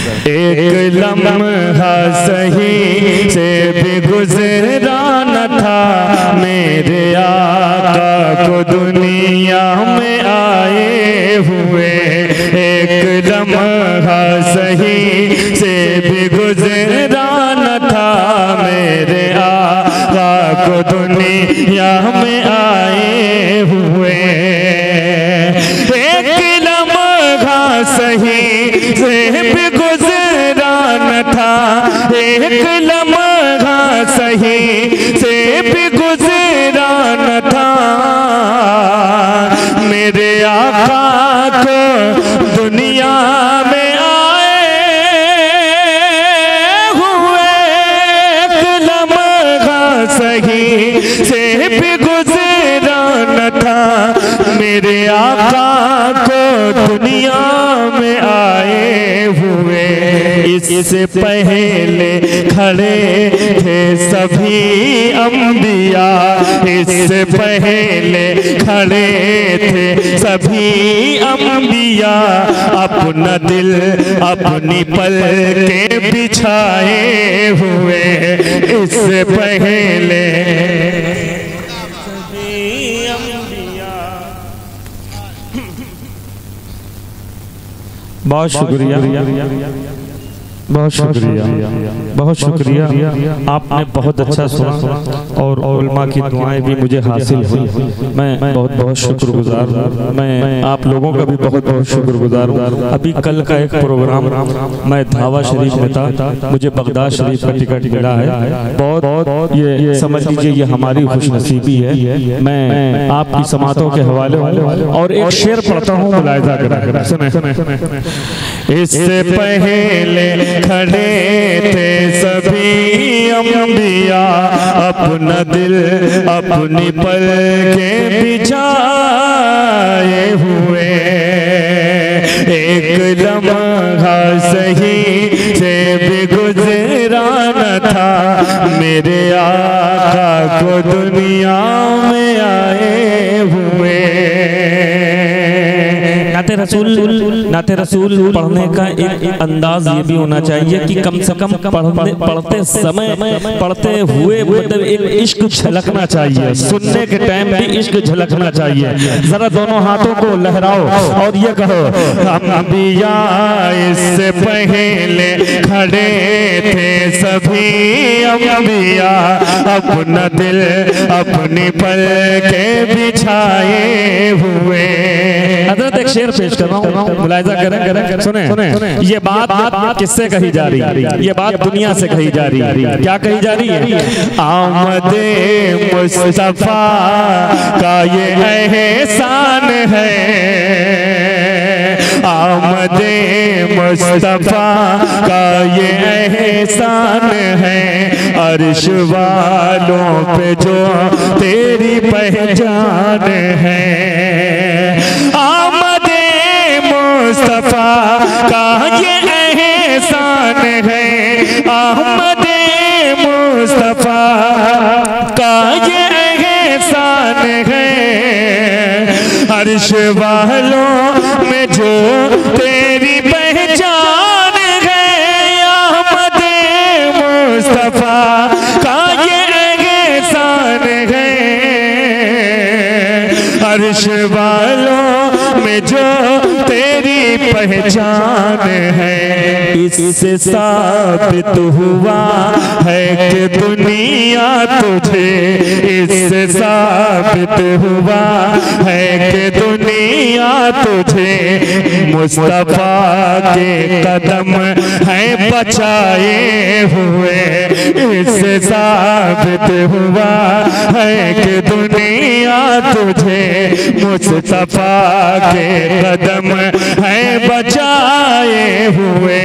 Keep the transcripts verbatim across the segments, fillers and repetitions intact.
एक लम्हा सही से भी गुजरा न था मेरे आका को दुनिया में आए हुए। एक लम्हा सही से भी गुजरा न था मेरे आका को दुनिया में आए हुए। एक लम्हा सही से भी गुजरा न था, एक लम्हा सही से भी गुजरा न था मेरे आका को दुनिया में आए हुए। एक लम्हा सही से भी गुजरा न था मेरे आका को दुनिया में आए हुए। इससे पहले खड़े थे सभी अंबिया, इससे पहले खड़े थे सभी अंबिया, अपना दिल अपनी पलकें बिछाए हुए। इससे पहले बहुत शुक्रिया, बहुत शुक्रिया, बहुत शुक्रिया। आपने बहुत अच्छा सुना और उलमा की दुआएं भी मुझे हासिल हुई। मैं बहुत बहुत शुक्रगुजार हूँ। मैं आप लोगों का भी बहुत बहुत शुक्रगुजार हूँ। अभी कल का एक प्रोग्राम मैं धावा शरीफ में था, मुझे बगदाद शरीफ का टिकट मिला है। बहुत बहुत ये समझ लीजिए ये हमारी खुशनसीबी है। मैं आपकी समातों के हवाले हूँ और एक शेर पढ़ता हूँ, मुलाहिजा करा सुने। इससे पहले खड़े थे सभी अंबिया, अपना दिल अपनी पलकें बिछाए हुए। एक लम्हा सही से भी गुजरा न था मेरे आका को दुनिया में आए हुए। नाते रसूल, नाते रसूल पढ़ने का एक अंदाज ये भी होना चाहिए कि कम से कम पढ़ने पढ़ते समय पढ़ते हुए मतलब एक इश्क झलकना चाहिए, सुनने के टाइम भी इश्क झलकना चाहिए। जरा दोनों हाथों को लहराओ और ये कहो, हम अंबिया इससे पहले खड़े थे सभी अंबिया, अपना दिल अपनी पलकें बिछाए हुए। हज़रत एक शेर पेश कर रहा हूँ, मुलाहिजा करें करें सुने, सुने। ये बात बात किससे कही जा रही है? ये बात दुनिया से कही जा रही है। क्या कही जा रही है? आमदे मुस्तफा का ये एहसान है, आमदे मुस्तफा का ये एहसान है, अर्श वालों पे जो तेरी पहचान है। आमदे मुस्तफा का ये एहसान है, आमदे मुस्तफा का ये एहसान है, अर्श वालों में जो तेरी पहचान है। आमदे मुस्तफा का ये एहसान है, अर्श वालों में जो तेरी पहचान है। इससे साबित हुआ है कि दुनिया तुझे, इससे साबित हुआ है कि दुनिया तुझे मुस्तफा के कदम है बचाए हुए। इससे साबित हुआ है कि दुनिया तुझे मुस्तफा के कदम है बचाए हुए।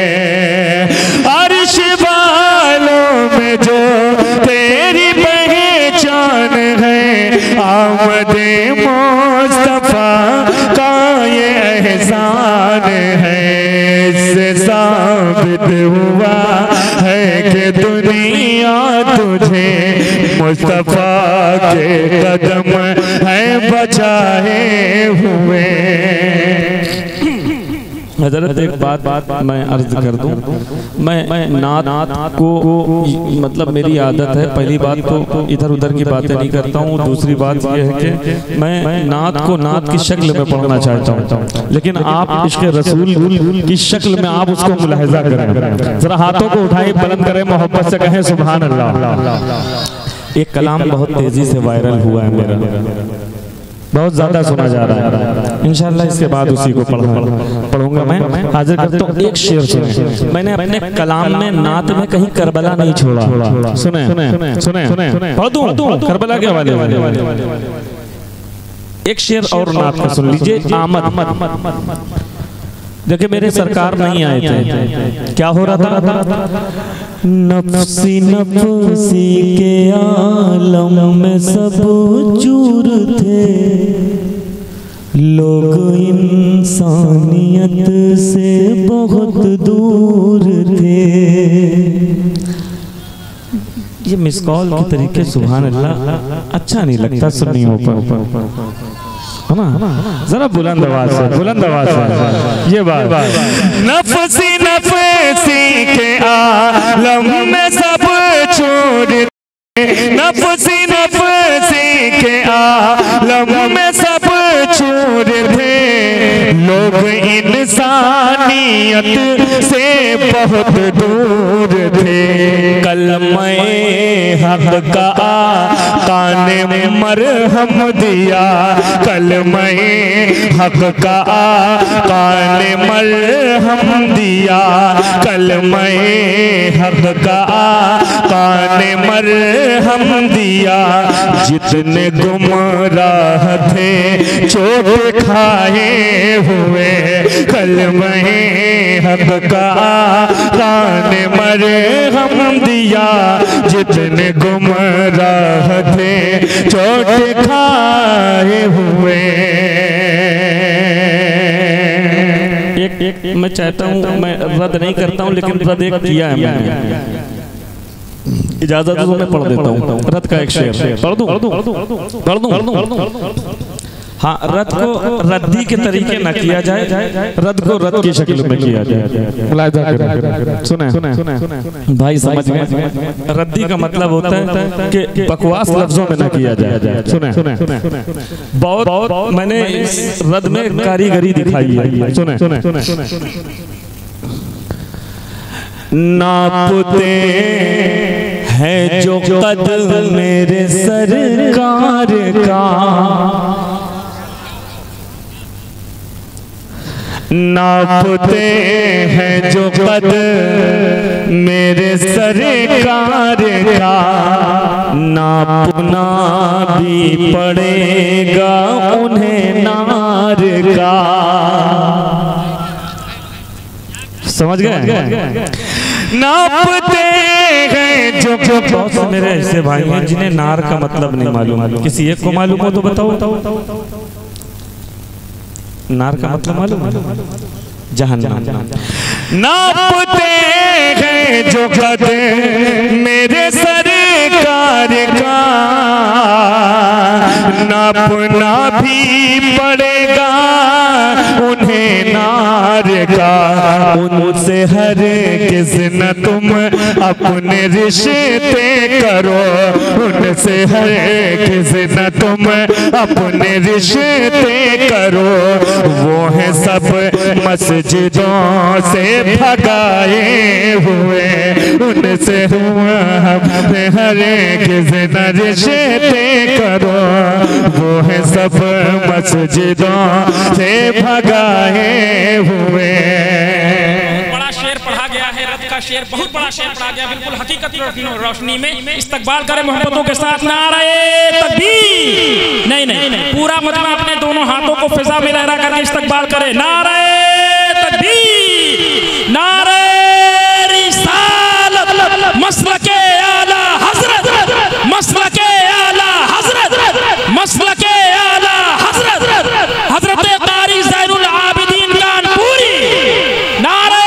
अर्श वालों में जो तेरी पहचान है, आमदे मुस्तफा का ये एहसान है। इससे साबित हुआ है कि दुनिया तुझे मुस्तफा के कदम है बचाए हुए। हजरत एक बात बात मैं अर्ज कर दूं, मैं नात को मतलब मेरी आदत है, पहली बात तो इधर उधर की बातें नहीं करता हूँ। दूसरी बात यह है कि मैं नात को नात की शक्ल में पढ़ना चाहता हूँ, लेकिन आप इश्क़ रसूल की शक्ल में आप उसको मुलाहिजा करें। जरा हाथों को उठाएं, बुलंद करें, मोहब्बत से कहें सुभान अल्लाह। एक कलाम बहुत तेजी से वायरल हुआ है मेरा, बहुत ज्यादा सुना जा रहा है। इंशाअल्लाह इसके बाद उसी को पढ़ूंगा मैं। हाजिर करता हूँ, एक शेर सुने। मैंने अपने कलाम में नात में कहीं करबला नहीं छोड़ा। सुने सुने सुने पढ़ दूं करबला के हवाले वाले एक शेर और नात का सुन लीजिए। आमद। देखिए मेरे सरकार नहीं आए थे, क्या हो रहा था? नफसी नफसी के आलम में सब चूर थे, लोग इंसानियत से बहुत दूर थे। ये मिस कॉल के तरीके सुभान अल्लाह अच्छा नहीं लगता सुन्नियों पर, है ना? जरा बुलंद आवाज से, बुलंद आवाज से ये बात। नफसी नफसी के आलम में सब छोड़, नफसी नफसी के आलम में सब छोड़ थे, लोग इंसानियत से बहुत दूर थे। कलमे हक का काने मरहम दिया, कलमे हक का काने मरहम दिया, कलमे हक का काने मरहम दिया। जितने गुमराह थे चोट खाए हुए, कलमे हक का काने मरहम दिया। जितने गुमराह थे चोट खाए हुए। एक, एक मैं चाहता हूँ, मैं रद्द नहीं करता हूँ, लेकिन रद्द एक किया है मैंने, इजाजत तो मैं पढ़ देता हूँ। रद्द का एक शेर पढ़ दूं? पढ़ दूं? हाँ, रद्द को रद्दी के तरीके न किया जाए, रद्द को रद्द की शक्ल में किया जाए। सुने भाई, समझ में? रद्दी का मतलब होता है कि बकवास लफ्जों में न किया जाए। सुने बहुत मैंने इस रद्द में कारीगरी दिखाई है। सुने नापते हैं जो कद मेरे सरकार का, नापते हैं जो कद मेरे सरकार का, नापना भी पड़ेगा उन्हें नार का। समझ गए? नापते हैं जो जो बहुत से मेरे ऐसे भाई हैं जिन्हें नार का मतलब नहीं मालूम। किसी एक को मालूम हो तो बताओ। नार का मतलब मालूम? जहन्नम। नापते हैं जो कद मेरे सरकार का, नापना भी पड़ेगा उन्हें नार का। उनसे हर किस न तुम अपने रिश्ते करो, उनसे हर किस न तुम अपने रिश्ते करो। वो है सब मस्जिदों से भगाए हुए, उनसे अपने हर किस न रिश्ते करो। वो है सब मस्जिदों से भगाए हुए। बड़ा शेर पढ़ा गया है, रद का शेर बहुत बड़ा शेर पढ़ा गया, बिल्कुल हकीकत रोशनी में। इस्तकबाल करें मोहब्बतों के साथ, नारे तकबीर। नहीं नहीं, पूरा मतलब अपने दोनों हाथों को फिजा में लहरा करके इस्तकबाल करें। नारे तकबीर, नारे रिसालत, मसलके आला हजरत, मसलके आला हजरत, मसलके आला हजरत, हजरत कारी ज़ैनुल आबिदीन कानपुरी। नारे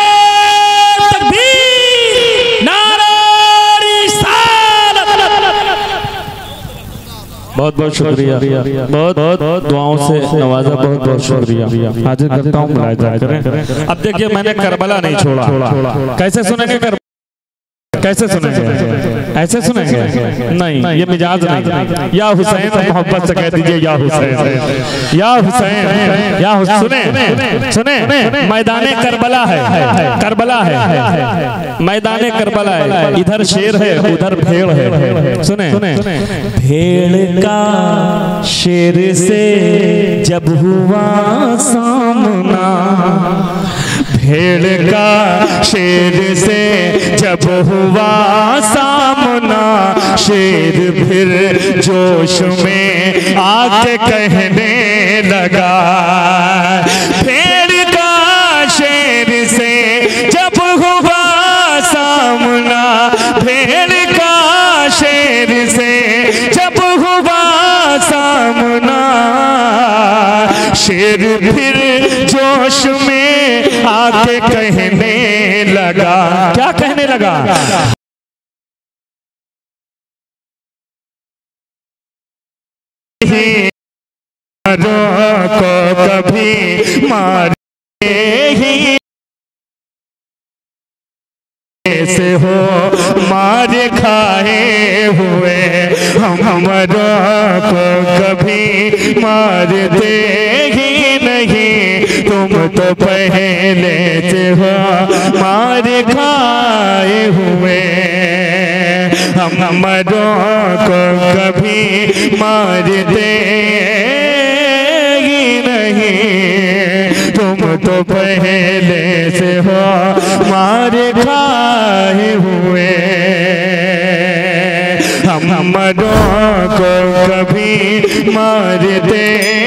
तकबीर, नारे रिसालत। बहुत बहुत शुक्रिया, बहुत बहुत दुआओं से नवाजा, बहुत बहुत शुक्रिया। हाजिर करता हूँ, मुलाहिजा करें। अब देखिए मैंने करबला नहीं छोड़ा, कैसे सुनेंगे कर कैसे सुनेंगे? ऐसे सुनेंगे? नहीं, ये मिजाज नहीं। या हुसैन मोहब्बत से कह दीजिए या हुसैन, या हुसैन, या हुसैन। सुने सुने, मैदाने करबला है, करबला है, मैदाने करबला है। इधर शेर है, उधर भेड़ है। सुने सुने, भेड़ का शेर से जब हुआ सामना, भेड़ का शेर से जब हुआ सामना, शेर फिर जोश में आके कहने लगा। भेड़ का शेर से जब हुआ सामना, भेड़ का शेर से जब हुआ सामना, शेर फिर जोश में आके कहने लगा। क्या कहने लगा? को कभी मारे ही से हो मार खाए हुए, हम हमारा को कभी मारते ही नहीं। तुम तो पहले से हो मार खाए हुए, हम हमारा को कभी मारते ही नहीं। तुम तो पहले से हो मार खाए हुए, हम हमारों को कभी मारते